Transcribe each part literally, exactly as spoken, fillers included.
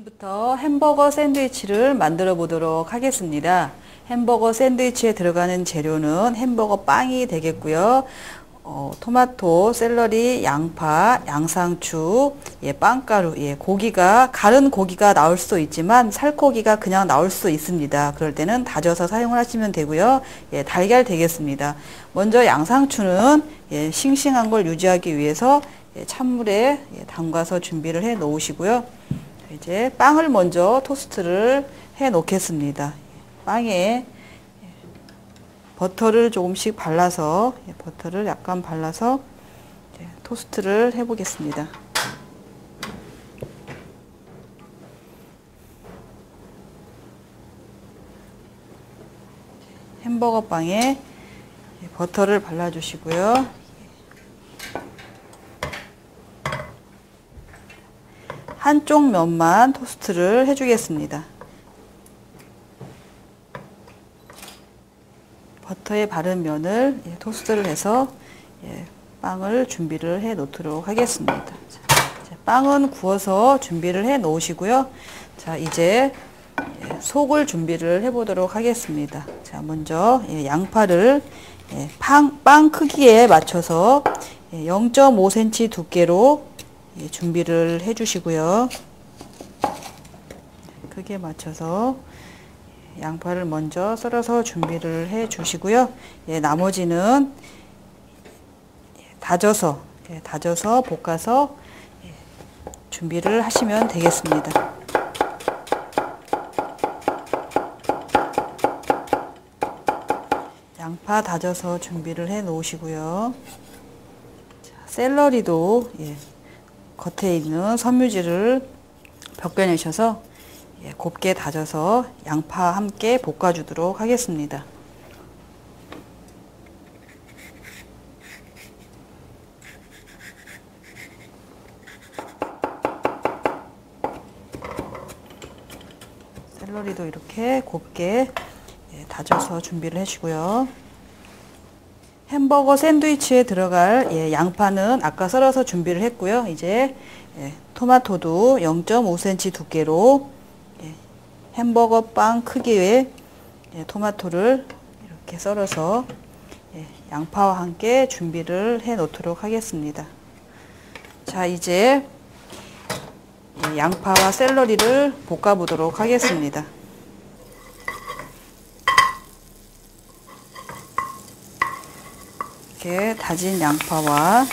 지금부터 햄버거 샌드위치를 만들어 보도록 하겠습니다. 햄버거 샌드위치에 들어가는 재료는 햄버거 빵이 되겠고요. 어, 토마토, 샐러리, 양파, 양상추, 예, 빵가루, 예, 고기가 갈은 고기가 나올 수도 있지만 살코기가 그냥 나올 수 있습니다. 그럴 때는 다져서 사용을 하시면 되고요. 예, 달걀 되겠습니다. 먼저 양상추는 예, 싱싱한 걸 유지하기 위해서 예, 찬물에 예, 담가서 준비를 해 놓으시고요. 이제 빵을 먼저 토스트를 해 놓겠습니다. 빵에 버터를 조금씩 발라서 버터를 약간 발라서 토스트를 해 보겠습니다. 햄버거 빵에 버터를 발라 주시고요. 한쪽 면만 토스트를 해 주겠습니다. 버터에 바른 면을 예, 토스트를 해서 예, 빵을 준비를 해 놓도록 하겠습니다. 자, 빵은 구워서 준비를 해 놓으시고요. 자, 이제 예, 속을 준비를 해 보도록 하겠습니다. 자, 먼저 예, 양파를 예, 빵, 빵 크기에 맞춰서 예, 영 점 오 센티미터 두께로 예, 준비를 해 주시고요. 크기에 맞춰서 양파를 먼저 썰어서 준비를 해 주시고요. 예, 나머지는 다져서 예, 다져서 볶아서 예, 준비를 하시면 되겠습니다. 양파 다져서 준비를 해 놓으시고요. 자, 샐러리도 예, 겉에 있는 섬유질을 벗겨내셔서 예, 곱게 다져서 양파와 함께 볶아주도록 하겠습니다. 샐러리도 이렇게 곱게 예, 다져서 준비를 해주고요. 햄버거 샌드위치에 들어갈 예, 양파는 아까 썰어서 준비를 했고요. 이제 예, 토마토도 영 점 오 센티미터 두께로 예, 햄버거 빵 크기의 예, 토마토를 이렇게 썰어서 예, 양파와 함께 준비를 해 놓도록 하겠습니다. 자, 이제 예, 양파와 샐러리를 볶아 보도록 하겠습니다. 이렇게 다진 양파와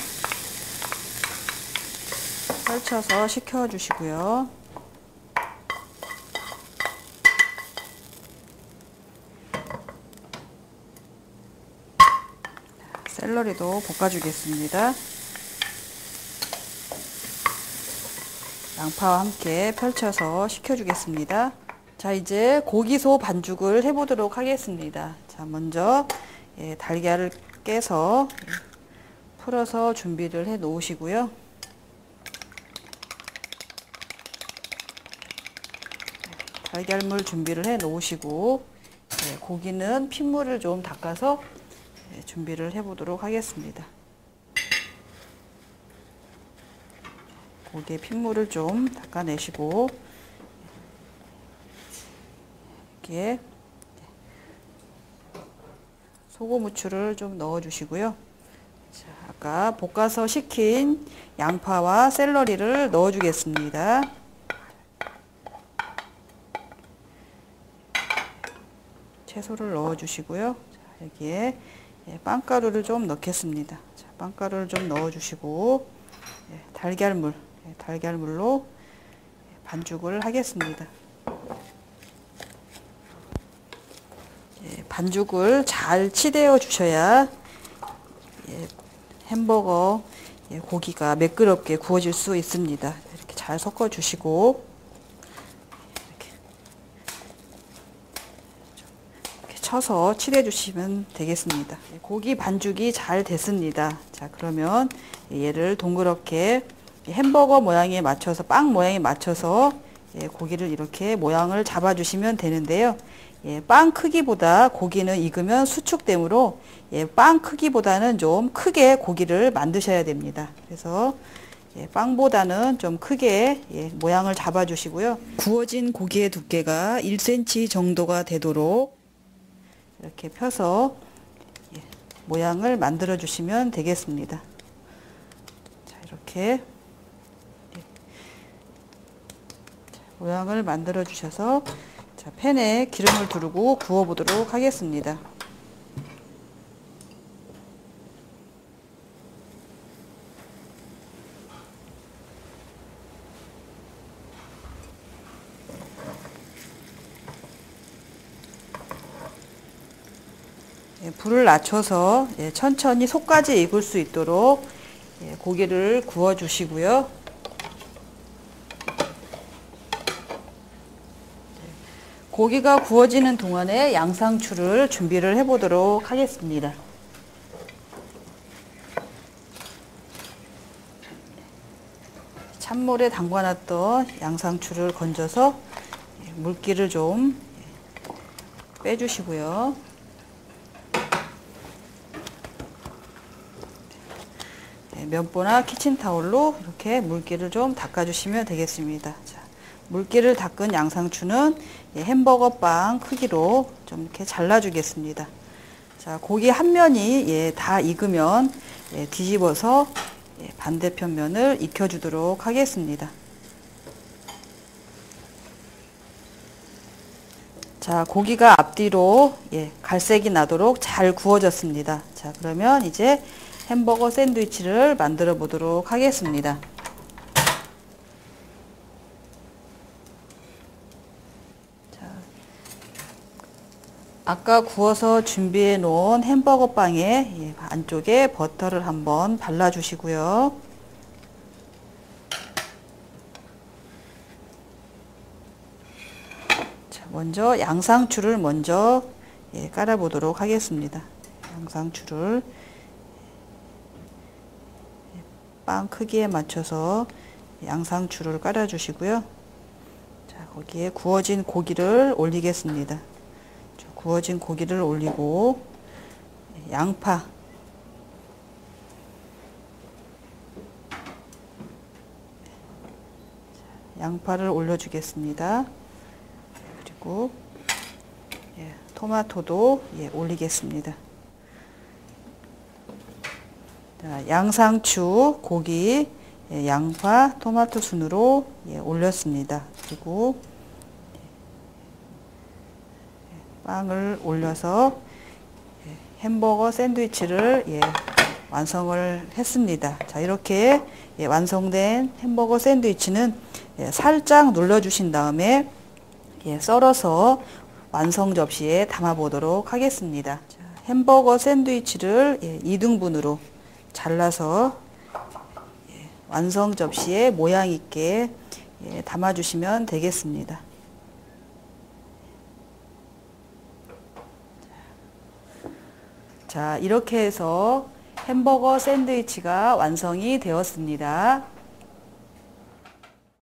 펼쳐서 식혀 주시고요. 샐러리도 볶아주겠습니다. 양파와 함께 펼쳐서 식혀주겠습니다. 자, 이제 고기소 반죽을 해보도록 하겠습니다. 자, 먼저 예, 달걀을 깨서 예, 풀어서 준비를 해 놓으시고요. 달걀물 준비를 해 놓으시고 예, 고기는 핏물을 좀 닦아서 예, 준비를 해 보도록 하겠습니다. 고기에 핏물을 좀 닦아내시고 여기에 소금 후추를 좀 넣어 주시고요. 자, 아까 볶아서 식힌 양파와 샐러리를 넣어 주겠습니다. 채소를 넣어 주시고요. 자, 여기에 예, 빵가루를 좀 넣겠습니다. 자, 빵가루를 좀 넣어 주시고 예, 달걀물, 예, 달걀물로 반죽을 하겠습니다. 예, 반죽을 잘 치대어 주셔야 예, 햄버거 예, 고기가 매끄럽게 구워질 수 있습니다. 이렇게 잘 섞어 주시고 이렇게, 이렇게 쳐서 칠해 주시면 되겠습니다. 예, 고기 반죽이 잘 됐습니다. 자, 그러면 얘를 동그랗게 햄버거 모양에 맞춰서 빵 모양에 맞춰서 예, 고기를 이렇게 모양을 잡아 주시면 되는데요. 예, 빵 크기보다 고기는 익으면 수축되므로 예, 빵 크기보다는 좀 크게 고기를 만드셔야 됩니다. 그래서 예, 빵보다는 좀 크게 예, 모양을 잡아 주시고요. 구워진 고기의 두께가 일 센티미터 정도가 되도록 이렇게 펴서 예, 모양을 만들어 주시면 되겠습니다. 자, 이렇게 예, 자, 모양을 만들어 주셔서 자, 팬에 기름을 두르고 구워 보도록 하겠습니다. 예, 불을 낮춰서 예, 천천히 속까지 익을 수 있도록 예, 고기를 구워 주시고요. 고기가 구워지는 동안에 양상추를 준비를 해 보도록 하겠습니다. 찬물에 담가놨던 양상추를 건져서 물기를 좀 빼주시고요. 면보나 키친타올로 이렇게 물기를 좀 닦아주시면 되겠습니다. 자, 물기를 닦은 양상추는 햄버거 빵 크기로 좀 이렇게 잘라주겠습니다. 자, 고기 한 면이 예, 다 익으면 예, 뒤집어서 예, 반대편 면을 익혀주도록 하겠습니다. 자, 고기가 앞뒤로 예, 갈색이 나도록 잘 구워졌습니다. 자, 그러면 이제 햄버거 샌드위치를 만들어 보도록 하겠습니다. 자, 아까 구워서 준비해 놓은 햄버거 빵에 예, 안쪽에 버터를 한번 발라 주시고요. 자, 먼저 양상추를 먼저 예, 깔아 보도록 하겠습니다. 양상추를 빵 크기에 맞춰서 양상추를 깔아 주시고요. 자, 거기에 구워진 고기를 올리겠습니다. 구워진 고기를 올리고 양파 양파를 올려주겠습니다. 그리고 예, 토마토도 예, 올리겠습니다. 자, 양상추, 고기, 예, 양파, 토마토 순으로 예, 올렸습니다. 그리고 예, 빵을 올려서 예, 햄버거 샌드위치를 예, 완성을 했습니다. 자, 이렇게 예, 완성된 햄버거 샌드위치는 예, 살짝 눌러주신 다음에 예, 썰어서 완성 접시에 담아 보도록 하겠습니다. 자, 햄버거 샌드위치를 예, 이 등분으로 잘라서 예, 완성 접시에 모양 있게 예, 담아 주시면 되겠습니다. 자, 이렇게 해서 햄버거 샌드위치가 완성이 되었습니다.